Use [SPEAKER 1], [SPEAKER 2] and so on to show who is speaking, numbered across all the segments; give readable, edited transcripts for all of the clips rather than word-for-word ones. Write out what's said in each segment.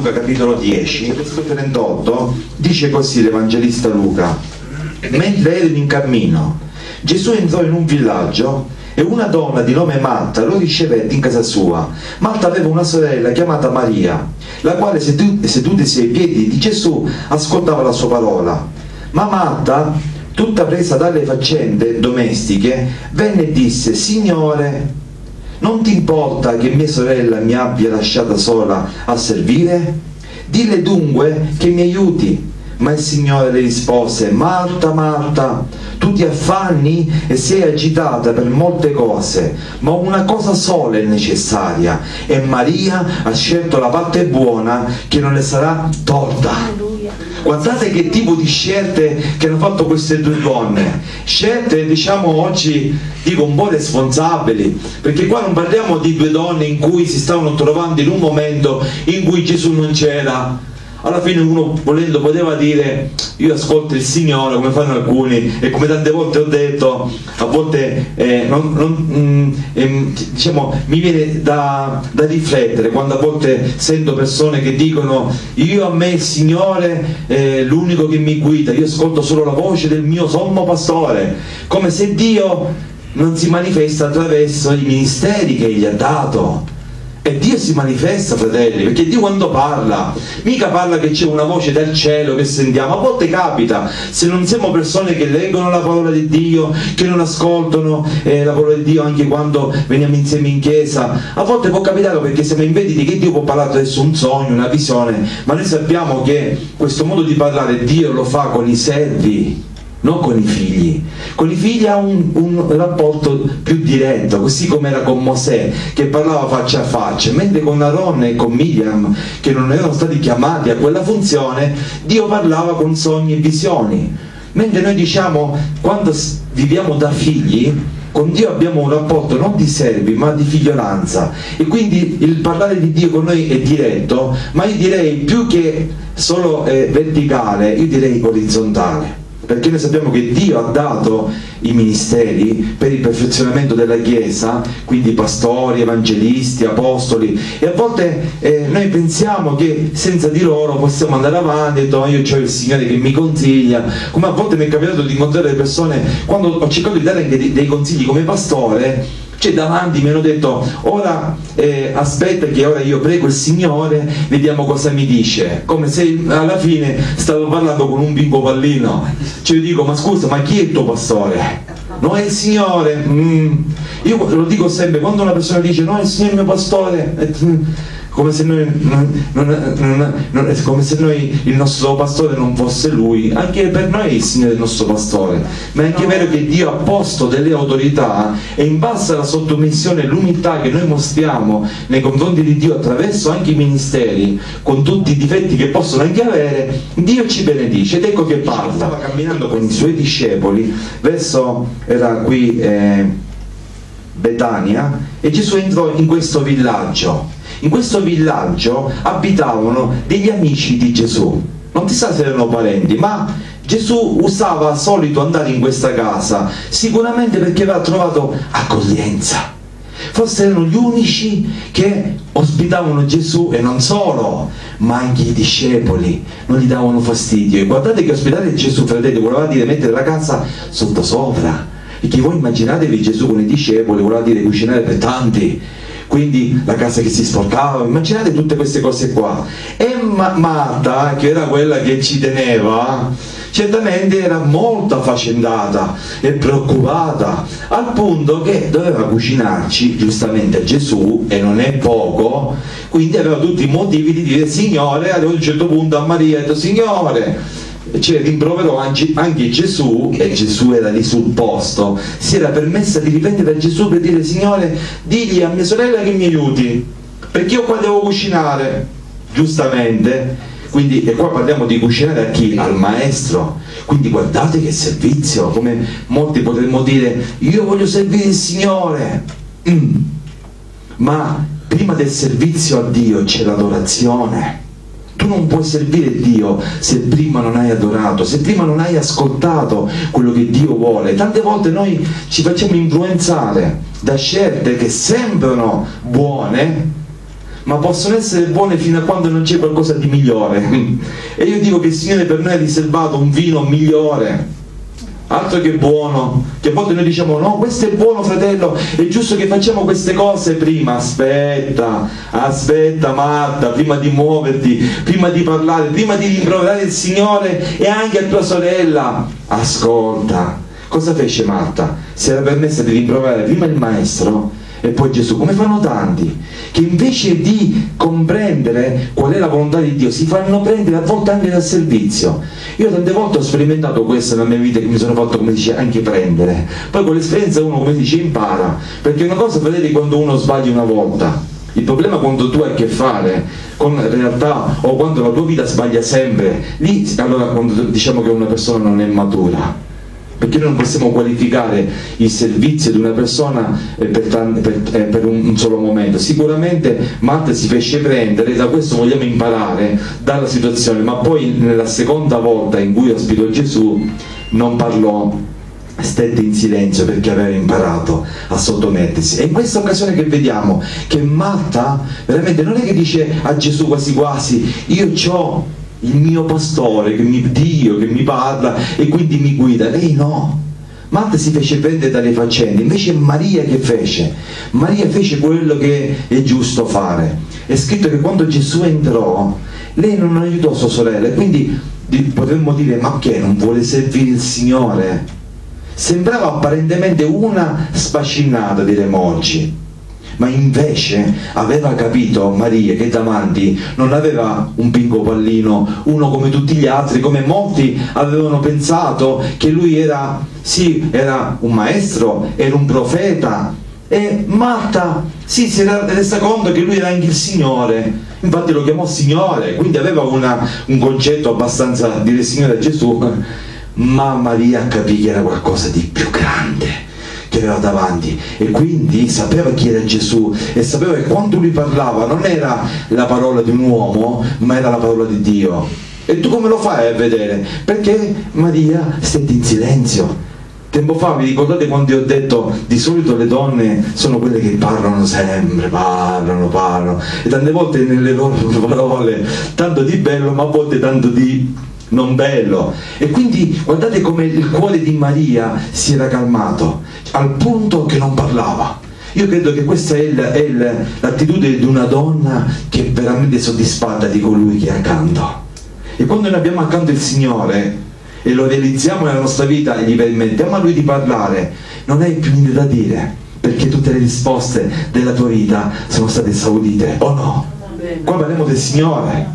[SPEAKER 1] Luca capitolo 10, versetto 38, dice così l'Evangelista Luca: mentre erano in cammino, Gesù entrò in un villaggio e una donna di nome Marta lo ricevette in casa sua. Marta aveva una sorella chiamata Maria, la quale sedutasi ai piedi di Gesù ascoltava la sua parola. Ma Marta, tutta presa dalle faccende domestiche, venne e disse: Signore, non ti importa che mia sorella mi abbia lasciata sola a servire? Dille dunque che mi aiuti. Ma il Signore le rispose: Marta, Marta, tu ti affanni e sei agitata per molte cose, ma una cosa sola è necessaria, e Maria ha scelto la parte buona che non le sarà tolta. Guardate che tipo di scelte che hanno fatto queste due donne, scelte diciamo oggi dico un po' responsabili, perché qua non parliamo di due donne in cui si stavano trovando in un momento in cui Gesù non c'era. Alla fine uno volendo poteva dire: io ascolto il Signore, come fanno alcuni, e come tante volte ho detto, a volte diciamo, mi viene da riflettere quando a volte sento persone che dicono: io, a me il Signore è l'unico che mi guida, io ascolto solo la voce del mio sommo pastore, come se Dio non si manifesta attraverso i ministeri che Egli ha dato. E Dio si manifesta, fratelli, perché Dio quando parla mica parla che c'è una voce dal cielo che sentiamo. A volte capita, se non siamo persone che leggono la parola di Dio, che non ascoltano la parola di Dio anche quando veniamo insieme in chiesa, a volte può capitare perché siamo impediti che Dio può parlare attraverso un sogno, una visione, ma noi sappiamo che questo modo di parlare Dio lo fa con i servi, non con i figli. Con i figli ha un rapporto più diretto, così come era con Mosè che parlava faccia a faccia, mentre con Aaron e con Miriam, che non erano stati chiamati a quella funzione, Dio parlava con sogni e visioni. Mentre noi diciamo, quando viviamo da figli, con Dio abbiamo un rapporto non di servi ma di figliolanza, e quindi il parlare di Dio con noi è diretto, ma io direi più che solo verticale, io direi orizzontale, perché noi sappiamo che Dio ha dato i ministeri per il perfezionamento della Chiesa, quindi pastori, evangelisti, apostoli, e a volte noi pensiamo che senza di loro possiamo andare avanti, e io ho il Signore che mi consiglia, come a volte mi è capitato di incontrare persone quando ho cercato di dare anche dei consigli come pastore. Cioè davanti mi hanno detto: ora aspetta che ora io prego il Signore, vediamo cosa mi dice, come se alla fine stavo parlando con un bimbo pallino. Cioè io dico: ma scusa, ma chi è il tuo pastore? No, è il Signore. Io lo dico sempre, quando una persona dice no, è il Signore il mio pastore, come se noi come se noi il nostro pastore non fosse Lui. Anche per noi è il Signore il nostro pastore, ma è anche vero che Dio ha posto delle autorità, e in base alla sottomissione e l'umiltà che noi mostriamo nei confronti di Dio attraverso anche i ministeri, con tutti i difetti che possono anche avere, Dio ci benedice. Ed ecco che parla. Stava camminando con i suoi discepoli verso, era qui Betania, e Gesù entrò in questo villaggio. In questo villaggio abitavano degli amici di Gesù, non si sa se erano parenti, ma Gesù usava solito andare in questa casa, sicuramente perché aveva trovato accoglienza. Forse erano gli unici che ospitavano Gesù, e non solo, ma anche i discepoli non gli davano fastidio. E guardate che ospitare Gesù, fratelli, voleva dire mettere la casa sottosopra, perché voi immaginatevi Gesù con i discepoli, voleva dire cucinare per tanti, quindi la casa che si sporcava, immaginate tutte queste cose qua. E Marta, che era quella che ci teneva, certamente era molto affaccendata e preoccupata, al punto che doveva cucinarci giustamente a Gesù, e non è poco, quindi aveva tutti i motivi di dire Signore. Ad un certo punto a Maria ha detto Signore, cioè rimproverò anche Gesù, e Gesù era lì sul posto, si era permessa di riprendere a Gesù per dire Signore, digli a mia sorella che mi aiuti, perché io qua devo cucinare, giustamente. Quindi, e qua parliamo di cucinare a chi? Al maestro. Quindi guardate che servizio, come molti potremmo dire io voglio servire il Signore, ma prima del servizio a Dio c'è l'adorazione. Tu non puoi servire Dio se prima non hai adorato, se prima non hai ascoltato quello che Dio vuole. Tante volte noi ci facciamo influenzare da scelte che sembrano buone, ma possono essere buone fino a quando non c'è qualcosa di migliore. E io dico che il Signore per noi ha riservato un vino migliore, altro che buono, che a volte noi diciamo no, questo è buono fratello, è giusto che facciamo queste cose prima. Aspetta Marta, prima di muoverti, prima di parlare, prima di rimproverare il Signore e anche a tua sorella, ascolta. Cosa fece Marta? Si era permessa di rimproverare prima il Maestro e poi Gesù, come fanno tanti, che invece di comprendere qual è la volontà di Dio si fanno prendere a volte anche dal servizio. Io tante volte ho sperimentato questo nella mia vita, che mi sono fatto, come dice, anche prendere. Poi con l'esperienza uno, come dice, impara, perché una cosa, vedete, quando uno sbaglia una volta, il problema quando tu hai a che fare con realtà o quando la tua vita sbaglia sempre, lì allora quando diciamo che una persona non è matura, perché noi non possiamo qualificare il servizio di una persona per un solo momento. Sicuramente Marta si fece prendere, da questo vogliamo imparare dalla situazione, ma poi nella seconda volta in cui ospitò Gesù non parlò, stette in silenzio perché aveva imparato a sottomettersi. E in questa occasione che vediamo che Marta veramente non è che dice a Gesù quasi quasi io c'ho il mio pastore, Dio che mi parla e quindi mi guida. Lei no, Marta si fece prendere dalle faccende. Invece Maria che fece? Maria fece quello che è giusto fare. È scritto che quando Gesù entrò lei non aiutò sua sorella, e quindi potremmo dire ma che non vuole servire il Signore? Sembrava apparentemente una sfacinata, diremmo oggi, ma invece aveva capito Maria che davanti non aveva un pinco pallino, uno come tutti gli altri, come molti avevano pensato che lui era un maestro, era un profeta. E Marta si era resa conto che lui era anche il Signore, infatti lo chiamò Signore, quindi aveva un concetto abbastanza dire Signore a Gesù, ma Maria capì che era qualcosa di più grande che aveva davanti, e quindi sapeva chi era Gesù e sapeva che quando lui parlava non era la parola di un uomo ma era la parola di Dio. E tu come lo fai a vedere? Perché Maria stette in silenzio. Tempo fa vi ricordate quando io ho detto di solito le donne sono quelle che parlano sempre, parlano e tante volte nelle loro parole tanto di bello ma a volte tanto di non bello, e quindi guardate come il cuore di Maria si era calmato al punto che non parlava. Io credo che questa è l'attitudine di una donna che è veramente soddisfatta di colui che è accanto, e quando noi abbiamo accanto il Signore e lo realizziamo nella nostra vita e gli permettiamo a Lui di parlare, non hai più niente da dire, perché tutte le risposte della tua vita sono state esaudite, o no? Qua parliamo del Signore.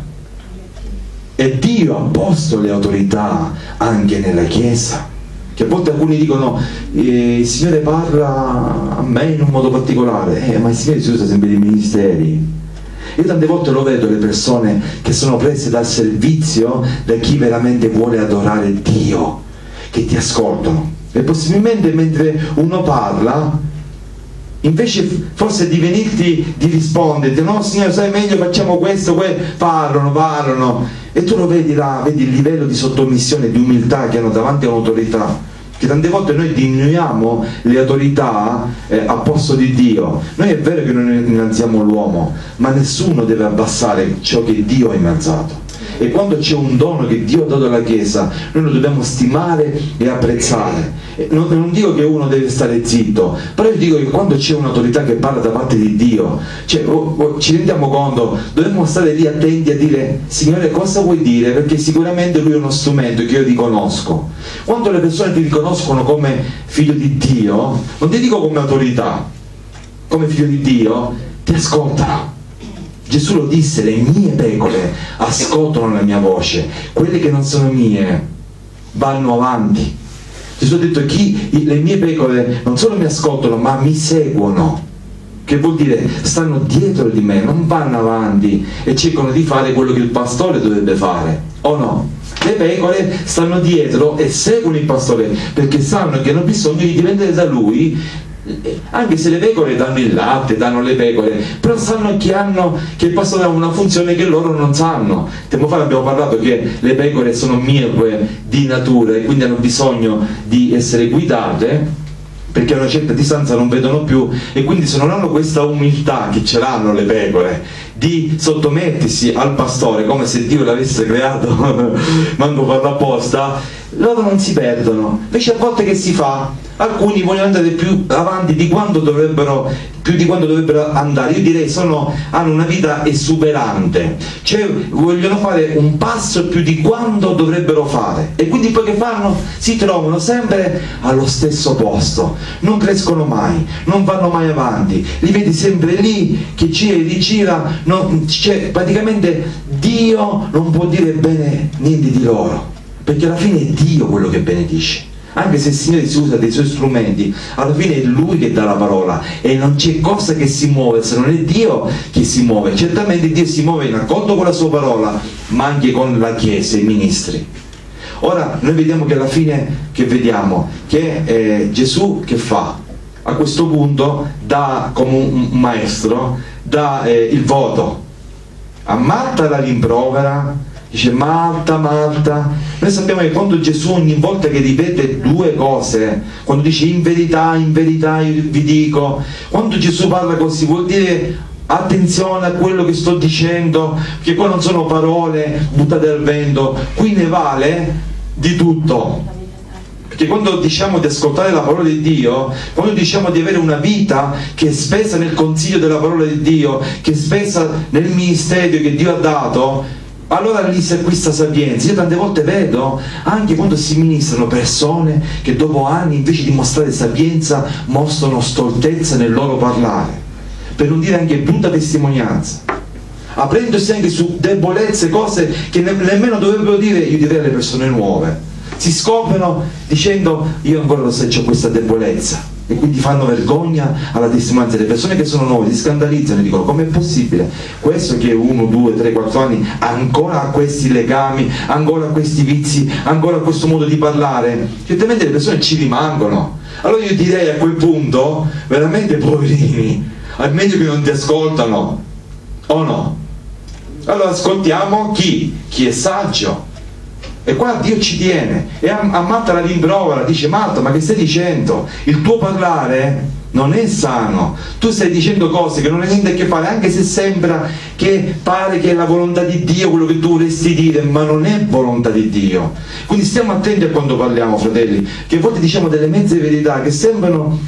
[SPEAKER 1] E Dio ha posto le autorità anche nella Chiesa, che a volte alcuni dicono il Signore parla a me in un modo particolare, ma il Signore si usa sempre dei ministeri. Io tante volte lo vedo, le persone che sono prese dal servizio, da chi veramente vuole adorare Dio, che ti ascoltano, e possibilmente mentre uno parla, invece forse di venirti di risponderti, no Signore sai meglio, facciamo questo, parlano, e tu lo vedi là, vedi il livello di sottomissione, di umiltà che hanno davanti a un'autorità, che tante volte noi diminuiamo le autorità a posto di Dio. Noi è vero che non innalziamo l'uomo, ma nessuno deve abbassare ciò che Dio ha innalzato. E quando c'è un dono che Dio ha dato alla Chiesa, noi lo dobbiamo stimare e apprezzare. Non dico che uno deve stare zitto, però io dico che quando c'è un'autorità che parla da parte di Dio, cioè, ci rendiamo conto, dobbiamo stare lì attenti a dire Signore cosa vuoi dire, perché sicuramente Lui è uno strumento che io riconosco. Quando le persone ti riconoscono come figlio di Dio, non ti dico come autorità, come figlio di Dio, ti ascoltano. Gesù lo disse, le mie pecore ascoltano la mia voce, quelle che non sono mie vanno avanti. Gesù ha detto le mie pecore non solo mi ascoltano ma mi seguono, che vuol dire stanno dietro di me, non vanno avanti e cercano di fare quello che il pastore dovrebbe fare, o no? Le pecore stanno dietro e seguono il pastore perché sanno che hanno bisogno di dipendere da lui, anche se le pecore danno il latte, danno le pecore, però sanno che il pastore ha una funzione che loro non sanno. Tempo fa abbiamo parlato che le pecore sono miope di natura e quindi hanno bisogno di essere guidate, perché a una certa distanza non vedono più, e quindi se non hanno questa umiltà che ce l'hanno le pecore di sottomettersi al pastore come se Dio l'avesse creato manco farlo apposta, loro non si perdono. Invece a volte che si fa? Alcuni vogliono andare più avanti di quanto dovrebbero, più di quanto dovrebbero andare. Io direi hanno una vita esuberante, cioè vogliono fare un passo più di quanto dovrebbero fare, e quindi poi che fanno? Si trovano sempre allo stesso posto, non crescono mai, non vanno mai avanti, li vedi sempre lì che gira e rigira, cioè praticamente Dio non può dire bene niente di loro, perché alla fine è Dio quello che benedice. Anche se il Signore si usa dei suoi strumenti, alla fine è Lui che dà la parola, e non c'è cosa che si muove se non è Dio che si muove. Certamente Dio si muove in accordo con la sua parola, ma anche con la Chiesa, i ministri. Ora noi vediamo che alla fine che Gesù che fa? A questo punto dà, come un maestro, dà il voto. A Marta la rimprovera, dice: Marta, Marta. Noi sappiamo che quando Gesù ogni volta che ripete due cose, quando dice in verità io vi dico, quando Gesù parla così vuol dire attenzione a quello che sto dicendo, che qua non sono parole buttate al vento, qui ne vale di tutto. Perché quando diciamo di ascoltare la parola di Dio, quando diciamo di avere una vita che è spesa nel consiglio della parola di Dio, che è spesa nel ministero che Dio ha dato, allora lì si acquista sapienza. Io tante volte vedo, anche quando si ministrano, persone che dopo anni invece di mostrare sapienza mostrano stoltezza nel loro parlare, per non dire anche brutta testimonianza, aprendosi anche su debolezze, cose che nemmeno dovrebbero dire. Io direi alle persone nuove, si scoprono dicendo: io ancora lo so, c'ho questa debolezza, e quindi fanno vergogna alla testimonianza. Le persone che sono nuove si scandalizzano e dicono: com'è possibile questo che 1, 2, 3, 4 anni ancora ha questi legami, ancora ha questi vizi, ancora ha questo modo di parlare? Certamente le persone ci rimangono. Allora io direi a quel punto, veramente poverini, è meglio che non ti ascoltano, o no? Allora ascoltiamo chi è saggio. E qua Dio ci tiene, e a Marta la rimprovera, dice: Marta, ma che stai dicendo? Il tuo parlare non è sano, tu stai dicendo cose che non hanno niente a che fare, anche se sembra che pare che è la volontà di Dio quello che tu vorresti dire, ma non è volontà di Dio. Quindi stiamo attenti a quando parliamo, fratelli, che a volte diciamo delle mezze verità che sembrano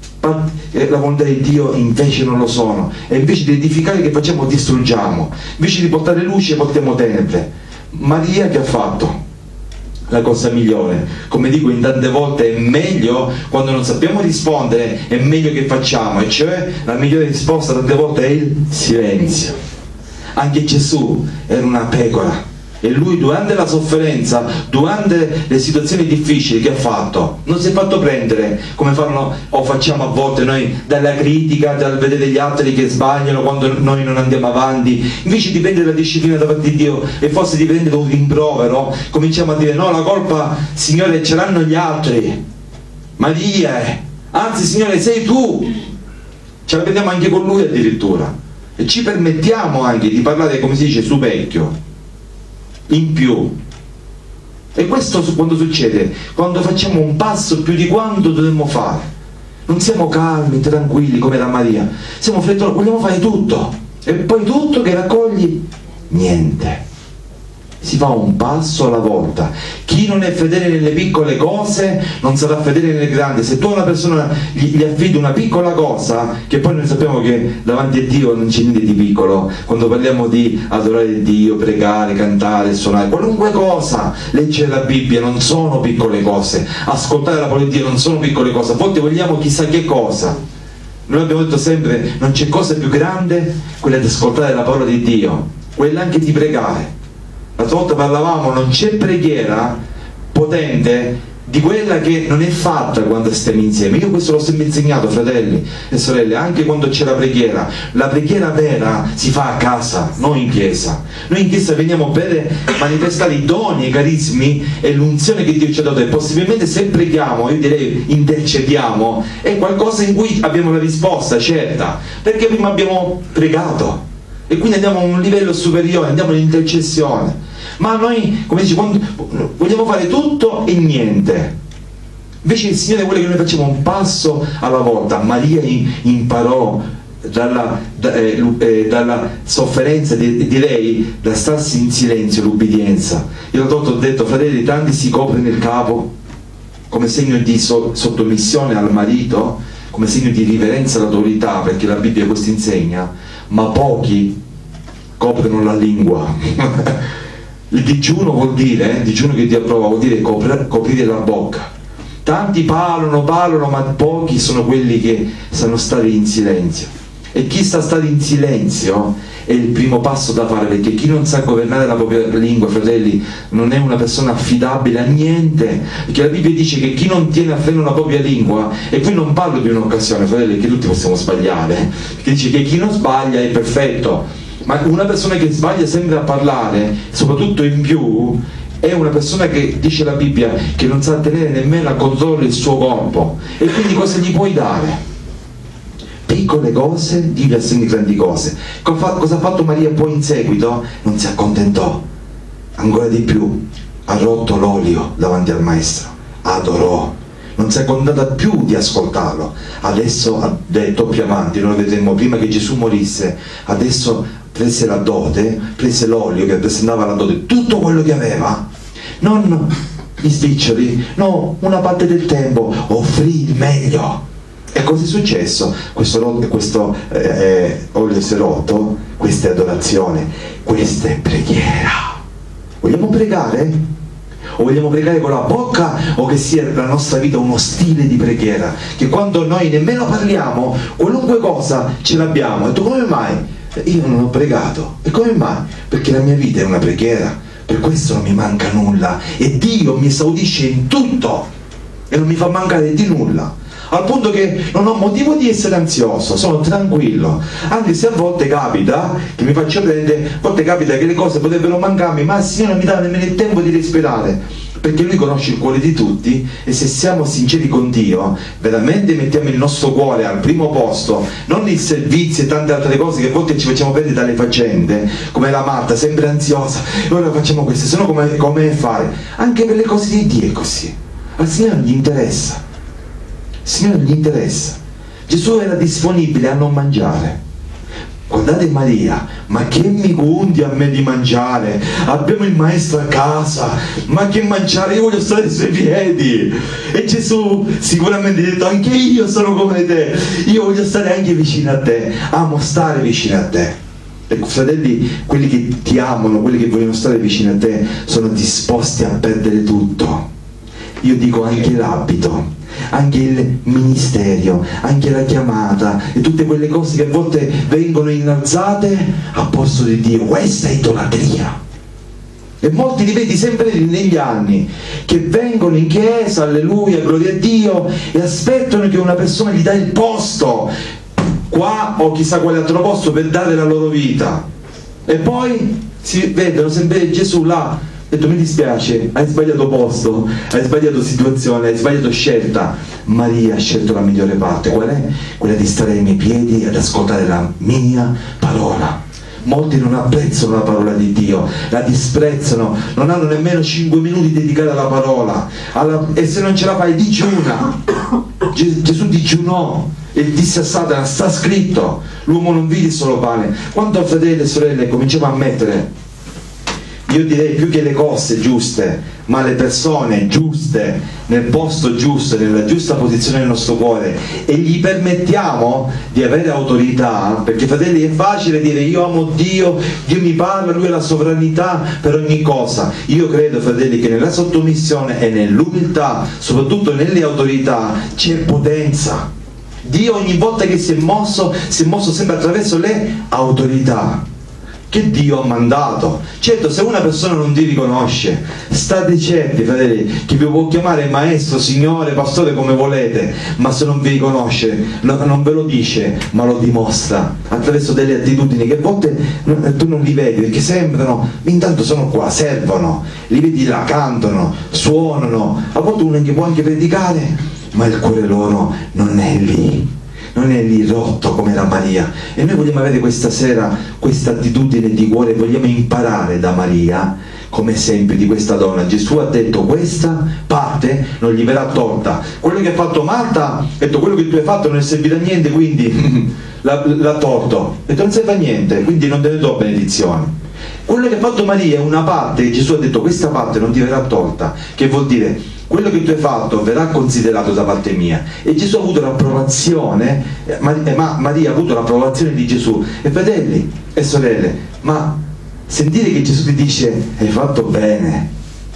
[SPEAKER 1] la volontà di Dio, invece non lo sono, e invece di edificare che facciamo? Distruggiamo, invece di portare luce portiamo tenebre. Maria che ha fatto? La cosa migliore, come dico in tante volte, è meglio quando non sappiamo rispondere, è meglio che facciamo, e cioè la migliore risposta tante volte è il silenzio. Anche Gesù era una pecora, e lui durante la sofferenza, durante le situazioni difficili, che ha fatto? Non si è fatto prendere, come fanno o facciamo a volte noi, dalla critica, dal vedere gli altri che sbagliano quando noi non andiamo avanti. Invece di prendere la disciplina da parte di Dio e forse di prendere un rimprovero, cominciamo a dire: no, la colpa, Signore, ce l'hanno gli altri, Maria, anzi Signore sei tu. Ce la prendiamo anche con lui addirittura, e ci permettiamo anche di parlare, come si dice, su vecchio in più. E questo quando succede? Quando facciamo un passo più di quanto dovremmo fare. Non siamo calmi, tranquilli come era Maria, siamo frettolosi, vogliamo fare tutto, e poi tutto che raccogli niente. Si fa un passo alla volta. Chi non è fedele nelle piccole cose non sarà fedele nelle grandi. Se tu a una persona gli affidi una piccola cosa, che poi noi sappiamo che davanti a Dio non c'è niente di piccolo, quando parliamo di adorare Dio, pregare, cantare, suonare, qualunque cosa, leggere la Bibbia, non sono piccole cose, ascoltare la parola di Dio non sono piccole cose. A volte vogliamo chissà che cosa. Noi abbiamo detto sempre: non c'è cosa più grande quella di ascoltare la parola di Dio, quella anche di pregare. L'altra volta parlavamo, non c'è preghiera potente di quella che non è fatta quando stiamo insieme. Io questo l'ho sempre insegnato, fratelli e sorelle, anche quando c'è la preghiera vera si fa a casa, non in chiesa. Noi in chiesa veniamo per manifestare i doni, i carismi e l'unzione che Dio ci ha dato, e possibilmente se preghiamo, io direi intercediamo, è qualcosa in cui abbiamo la risposta certa, perché prima abbiamo pregato, e quindi andiamo a un livello superiore, andiamo all'intercessione. Ma noi, come dice, quando vogliamo fare tutto e niente. Invece il Signore vuole che noi facciamo un passo alla volta. Maria imparò dalla sofferenza di lei da starsi in silenzio, l'ubbidienza. Io l'ho detto, fratelli, tanti si coprono il capo come segno di sottomissione al marito, come segno di riverenza all'autorità, perché la Bibbia questo insegna, ma pochi coprono la lingua. Il digiuno vuol dire, digiuno che Dio approva, vuol dire coprire la bocca. Tanti parlano, ma pochi sono quelli che sanno stare in silenzio. E chi sa stare in silenzio è il primo passo da fare, perché chi non sa governare la propria lingua, fratelli, non è una persona affidabile a niente, perché la Bibbia dice che chi non tiene a freno la propria lingua, e qui non parlo di un'occasione, fratelli, che tutti possiamo sbagliare, perché dice che chi non sbaglia è perfetto, ma una persona che sbaglia sempre a parlare, soprattutto in più, è una persona che, dice la Bibbia, che non sa tenere nemmeno a controllo il suo corpo. E quindi cosa gli puoi dare? Piccole cose, Dio gli assegna grandi cose. Cosa ha fatto Maria poi in seguito? Non si accontentò, ancora di più, ha rotto l'olio davanti al maestro, adorò, non si è accontentata più di ascoltarlo. Adesso ha detto più avanti, noi vedremo, prima che Gesù morisse, adesso prese la dote, prese l'olio che rappresentava la dote, tutto quello che aveva, non gli spiccioli, no, una parte del tempo, offrì il meglio. E cosa è successo? Questo olio si è rotto, questa è adorazione, questa è preghiera. Vogliamo pregare? O vogliamo pregare con la bocca, o che sia la nostra vita uno stile di preghiera, che quando noi nemmeno parliamo, qualunque cosa ce l'abbiamo. E tu, come mai? Io non ho pregato. E come mai? Perché la mia vita è una preghiera, per questo non mi manca nulla, e Dio mi esaudisce in tutto e non mi fa mancare di nulla, al punto che non ho motivo di essere ansioso, sono tranquillo, anche se a volte capita che mi faccio prendere, a volte capita che le cose potrebbero mancarmi, ma il Signore non mi dà nemmeno il tempo di respirare, perché Lui conosce il cuore di tutti, e se siamo sinceri con Dio, veramente mettiamo il nostro cuore al primo posto, non il servizio e tante altre cose che a volte ci facciamo prendere dalle faccende, come la Marta, sempre ansiosa, e ora facciamo questo, se no come fare? Anche per le cose di Dio è così, al Signore non gli interessa. Il Signore gli interessa. Gesù era disponibile a non mangiare. Guardate Maria, ma che mi conti a me di mangiare? Abbiamo il maestro a casa, ma che mangiare? Io voglio stare ai suoi piedi. E Gesù sicuramente ha detto, anche io sono come te, io voglio stare anche vicino a te, amo stare vicino a te. Ecco, fratelli, quelli che ti amano, quelli che vogliono stare vicino a te, sono disposti a perdere tutto. Io dico anche l'abito, anche il ministero, anche la chiamata e tutte quelle cose che a volte vengono innalzate a posto di Dio. Questa è idolatria. E molti li vedi sempre negli anni che vengono in chiesa, alleluia, gloria a Dio, e aspettano che una persona gli dà il posto qua o chissà quale altro posto per dare la loro vita, e poi si vedono sempre Gesù là. Ho detto, mi dispiace, hai sbagliato posto, hai sbagliato situazione, hai sbagliato scelta. Maria ha scelto la migliore parte. Qual è? Quella di stare ai miei piedi ed ascoltare la mia parola. Molti non apprezzano la parola di Dio, la disprezzano, non hanno nemmeno 5 minuti dedicati alla parola, e se non ce la fai digiuna. Gesù digiunò e disse a Satana, sta scritto, l'uomo non vive solo pane. Quando fratelli e sorelle cominciamo a mettere, io direi più che le cose giuste, ma le persone giuste nel posto giusto, nella giusta posizione del nostro cuore, e gli permettiamo di avere autorità, perché fratelli è facile dire io amo Dio, Dio mi parla, Lui ha la sovranità per ogni cosa. Io credo, fratelli, che nella sottomissione e nell'umiltà, soprattutto nelle autorità, c'è potenza. Dio ogni volta che si è mosso sempre attraverso le autorità che Dio ha mandato. Certo, se una persona non ti riconosce, state certi, fratelli, che vi può chiamare maestro, signore, pastore, come volete, ma se non vi riconosce, non ve lo dice, ma lo dimostra attraverso delle attitudini che a volte tu non li vedi, perché sembrano, intanto sono qua, servono, li vedi là, cantano, suonano, a volte uno può anche predicare, ma il cuore loro non è lì. non è lì rotto come era Maria. E noi vogliamo avere questa sera questa attitudine di cuore, vogliamo imparare da Maria come esempio di questa donna. Gesù ha detto: questa parte non gli verrà tolta. Quello che ha fatto Marta ha detto: quello che tu hai fatto non è servito a niente, quindi l'ha tolto. Ha detto: non serve a niente, quindi non te ne do benedizione. Quello che ha fatto Maria è una parte, Gesù ha detto: questa parte non ti verrà tolta, che vuol dire quello che tu hai fatto verrà considerato da parte mia. E Gesù ha avuto l'approvazione, Maria ha avuto l'approvazione di Gesù. E fratelli e sorelle, ma sentire che Gesù ti dice hai fatto bene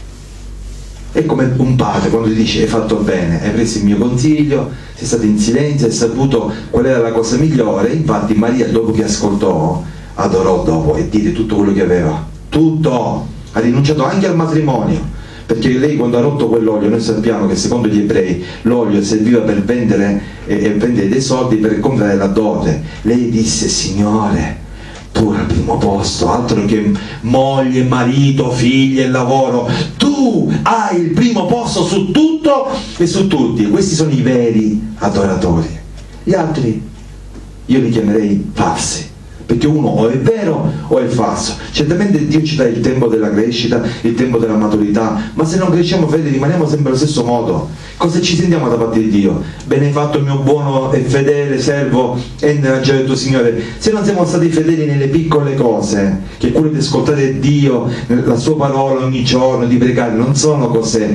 [SPEAKER 1] è come un padre quando ti dice hai fatto bene, hai preso il mio consiglio, sei stato in silenzio, hai saputo qual era la cosa migliore. Infatti Maria, dopo che ascoltò, adorò dopo e diede tutto quello che aveva, tutto, ha rinunciato anche al matrimonio, perché lei quando ha rotto quell'olio, noi sappiamo che secondo gli ebrei l'olio serviva per vendere e prendere dei soldi per comprare la dote. Lei disse: Signore, tu al primo posto, altro che moglie, marito, figli e lavoro, tu hai il primo posto su tutto e su tutti. Questi sono i veri adoratori. Gli altri io li chiamerei falsi, perché uno o è vero o è falso. Certamente Dio ci dà il tempo della crescita, il tempo della maturità, ma se non cresciamo, fede, rimaniamo sempre allo stesso modo. Cosa ci sentiamo da parte di Dio? Bene hai fatto, mio buono e fedele servo, entra nel gioia del tuo Signore. Se non siamo stati fedeli nelle piccole cose, che è quello di ascoltare Dio, la sua parola ogni giorno, di pregare, non sono cose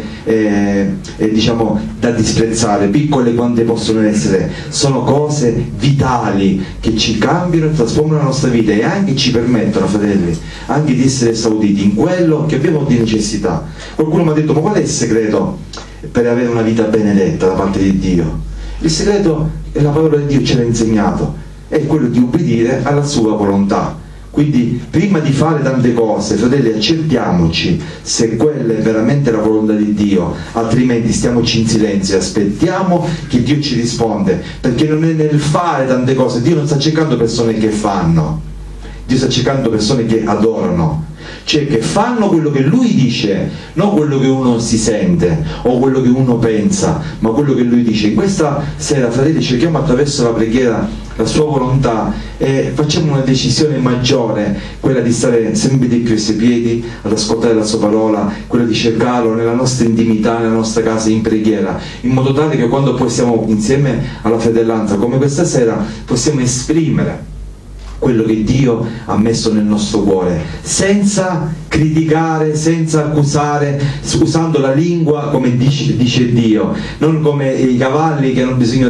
[SPEAKER 1] diciamo da disprezzare, piccole quante possono essere, sono cose vitali che ci cambiano e trasformano la nostra vita e anche ci permettono, fratelli, anche di essere esauditi in quello che abbiamo di necessità. Qualcuno mi ha detto: ma qual è il segreto per avere una vita benedetta da parte di Dio? Il segreto, e la parola di Dio ce l'ha insegnato, è quello di ubbidire alla sua volontà. Quindi prima di fare tante cose, fratelli, accertiamoci se quella è veramente la volontà di Dio, altrimenti stiamoci in silenzio e aspettiamo che Dio ci risponde, perché non è nel fare tante cose. Dio non sta cercando persone che fanno, Dio sta cercando persone che adorano, cioè che fanno quello che Lui dice, non quello che uno si sente o quello che uno pensa, ma quello che Lui dice. In questa sera, fratelli, cerchiamo attraverso la preghiera la sua volontà e facciamo una decisione maggiore, quella di stare sempre di più ai suoi piedi ad ascoltare la sua parola, quella di cercarlo nella nostra intimità, nella nostra casa in preghiera, in modo tale che quando poi siamo insieme alla fratellanza come questa sera possiamo esprimere quello che Dio ha messo nel nostro cuore, senza criticare, senza accusare, usando la lingua come dice Dio, non come i cavalli che hanno bisogno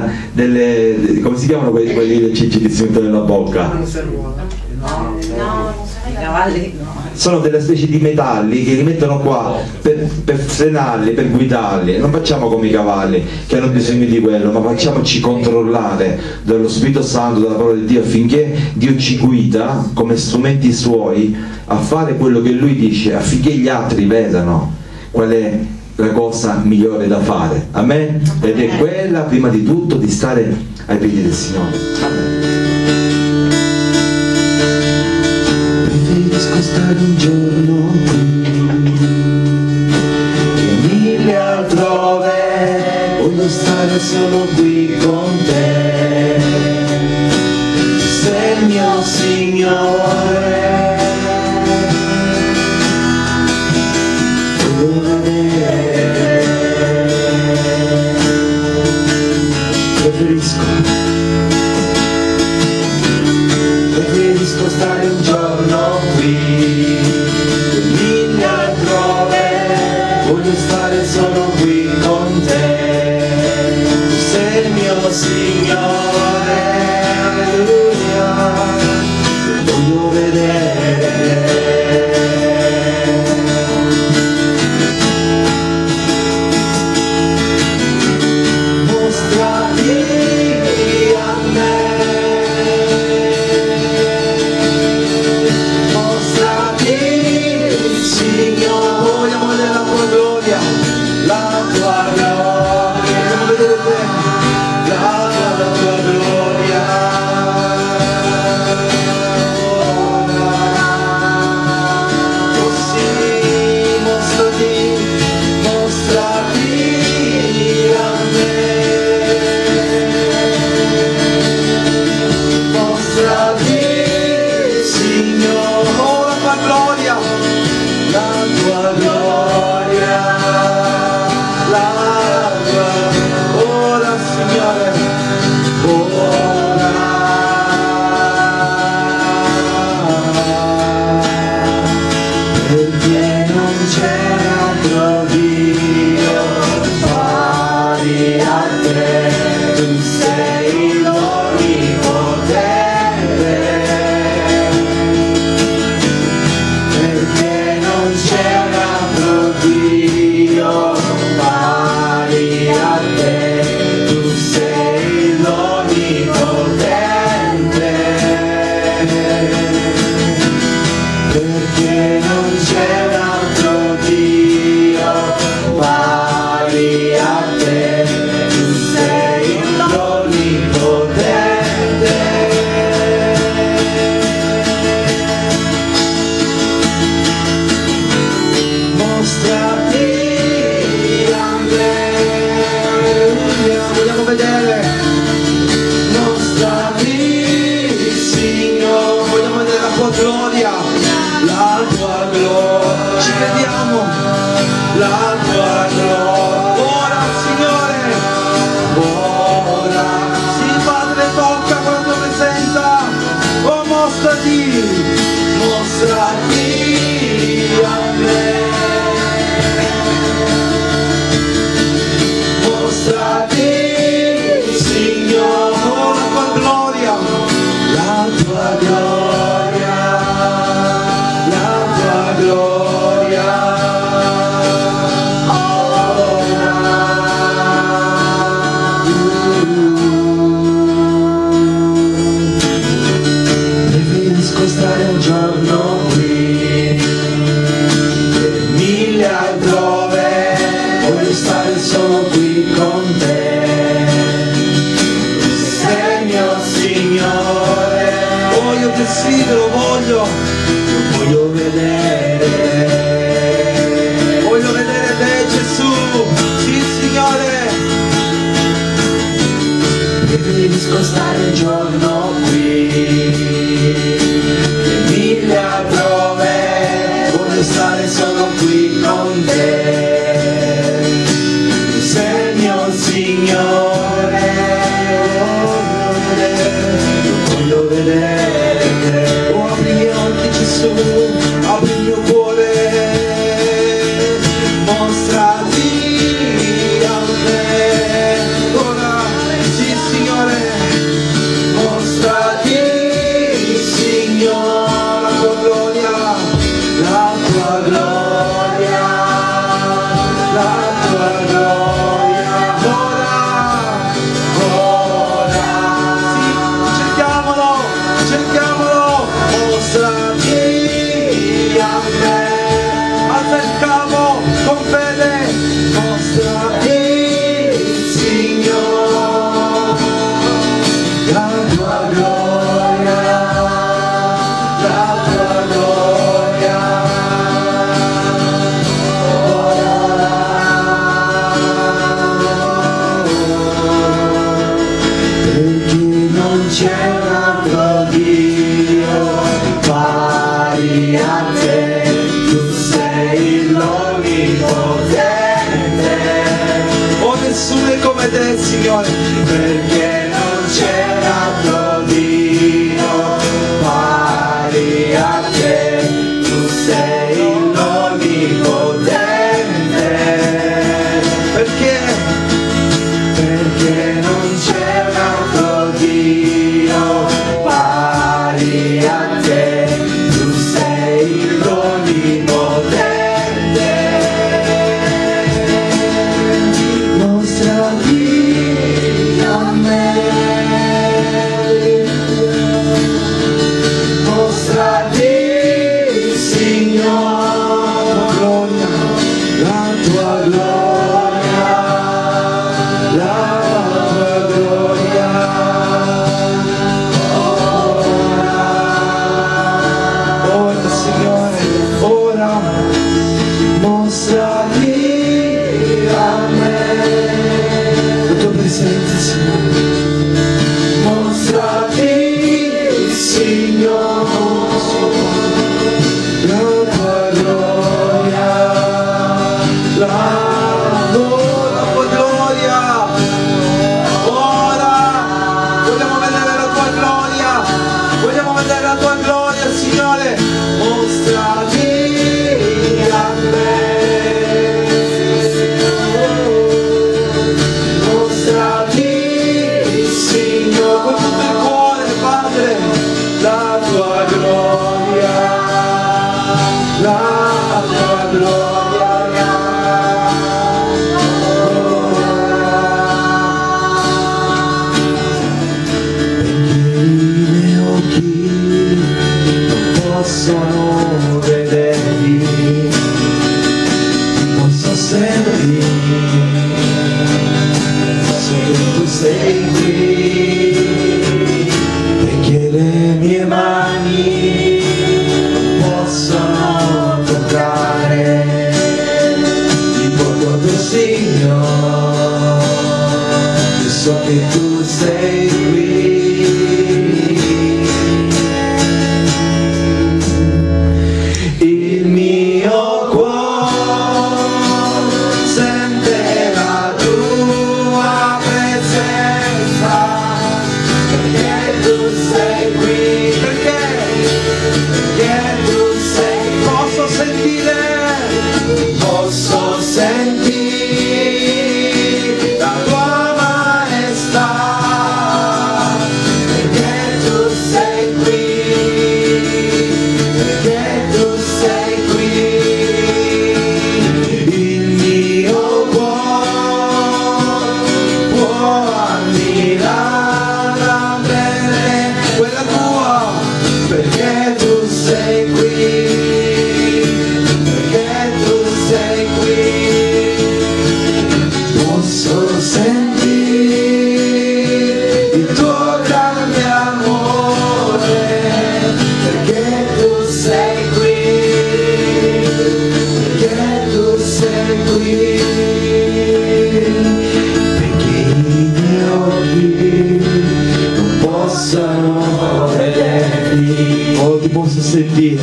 [SPEAKER 1] delle come si chiamano quelli che ci mettono nella bocca?
[SPEAKER 2] I cavalli no.
[SPEAKER 1] Sono delle specie di metalli che li mettono qua per frenarli, per guidarli. Non facciamo come i cavalli che hanno bisogno di quello, ma facciamoci controllare dallo Spirito Santo, dalla parola di Dio, affinché Dio ci guida come strumenti suoi a fare quello che Lui dice, affinché gli altri vedano qual è la cosa migliore da fare. Amen? Ed è quella, prima di tutto, di stare ai piedi del Signore. Amen. Preferisco stare un giorno qui che mille altrove, voglio stare solo qui con te. Sei il mio Signore, voglio vedere. Preferisco stare un giorno qui che mille altrove, voglio stare solo qui con te. Tu sei il mio Signore, alleluia, voglio gloria, ora Signore, ora, perché non c'è altro Dio pari a te, tu sei l'Onnipotente, perché non c'è un altro Dio pari a te, tu sei l'Onnipotente, perché non c'è un altro Dio pari a te, tu sei l'Onnipotente. Mostrati a me, vogliamo vedere, mostrati Signore, vogliamo vedere la tua gloria, la tua gloria, ci crediamo, la tua gloria, ora Signore, ora, sì Padre, tocca con la tua presenza, oh mostrati a me, mostrati Signore, oh, la tua gloria, la tua gloria, la tua gloria, preferisco stare un giorno qui e 1000 altrove, voglio stare solo qui con te, sei mio Signore, oh io desidero, voglio vedere te Gesù, sì Signore, preferisco stare un giorno qui e 1000 altrove, voglio stare solo qui con te, sei mio Signore, voglio vedere te, oh apri i miei occhi Gesù, apri il mio cuore, mostrati a me, ora, sì Signore, mostrati Signore, la tua gloria, la tua gloria, la tua gloria, ora, sì, cerchiamolo, mostrati a me, alza il capo con fede, mostrati Signore, la tua gloria, la tua gloria, perché non c'è un altro Dio pari a te, tu sei l'Onnipotente, oh nessuno è come te Signore, perché non c'è un altro Dio pari a te, tu sei l'Onnipotente, perché non c'è un altro Dio pari a te, tu sei l'Onnipotente, mostrati a me, mostrati Signore, gloria, la tua gloria, la tua gloria, ora Signore, ora, mostrati a me, la tua presenza Signore, mostrati Signore, la tua gloria, Possono vederti, posso sentirti, so che tu sei qui, perché le mie mani possono toccare il tuo segno, io so che tu sei qui. Oh, ti posso sentire,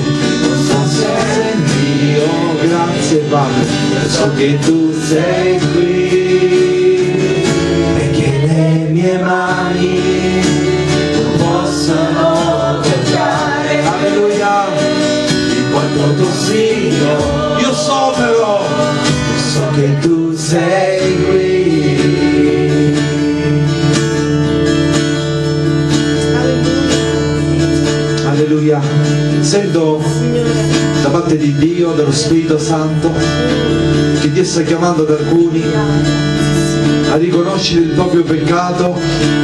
[SPEAKER 1] oh, grazie Padre, so che tu sei qui, perché le mie mani non possono toccare, alleluia, il quanto tu segno, io so però, so che tu sei qui. Alleluia. Sento da parte di Dio, dello Spirito Santo, che Dio sta chiamando ad alcuni a riconoscere il proprio peccato,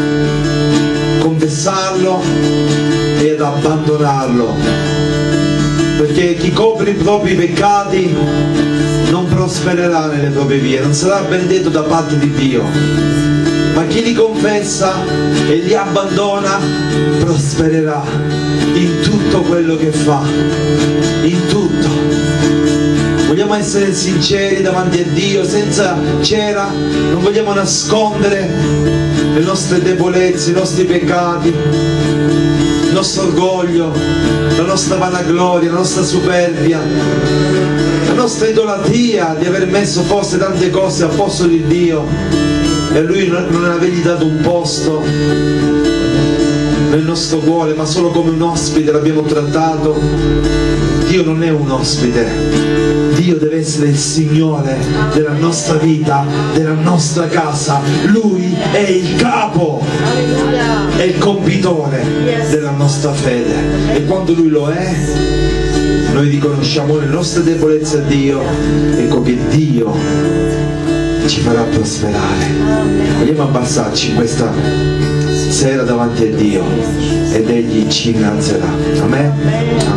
[SPEAKER 1] confessarlo e ad abbandonarlo, perché chi copre i propri peccati non prospererà nelle proprie vie, non sarà benedetto da parte di Dio, ma chi li confessa e li abbandona prospererà in tutto quello che fa, in tutto. Vogliamo essere sinceri davanti a Dio, senza cera, non vogliamo nascondere le nostre debolezze, i nostri peccati, il nostro orgoglio, la nostra vanagloria, la nostra superbia, la nostra idolatria di aver messo forse tante cose al posto di Dio e a Lui non avergli dato un posto nel nostro cuore, ma solo come un ospite l'abbiamo trattato. Dio non è un ospite, Dio deve essere il Signore della nostra vita, della nostra casa. Lui è il capo, è il compitore della nostra fede, e quando Lui lo è, noi riconosciamo le nostre debolezze a Dio, ecco che Dio ci farà prosperare. Vogliamo abbassarci in questa sera davanti a Dio ed Egli ci innalzerà. Amen.